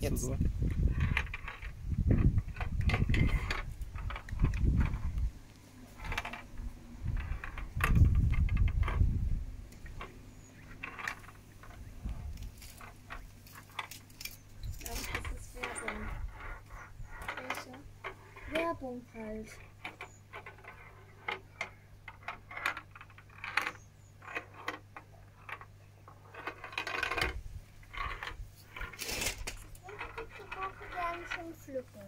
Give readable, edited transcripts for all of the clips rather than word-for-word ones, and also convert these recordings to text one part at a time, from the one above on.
Jetzt. So. Das ist Werbung. Welche? Werbung halt. Ich brauche gerne zum Pflücken.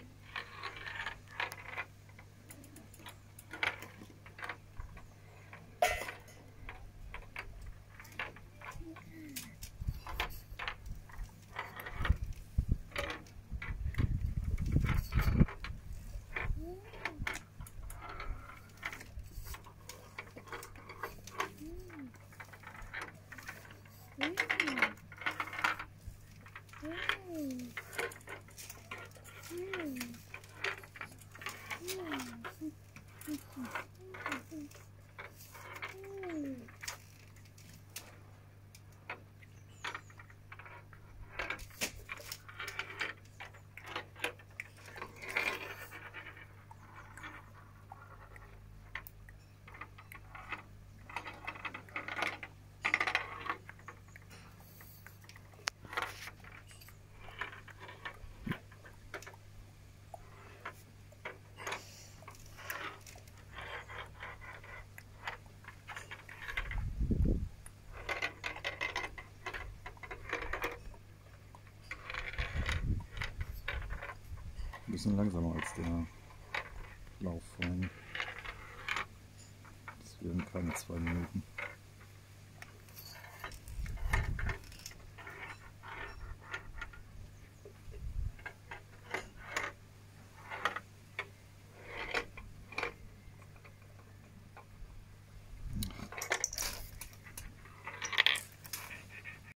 Ein bisschen langsamer als der Lauf vorhin. Das wären keine 2 Minuten.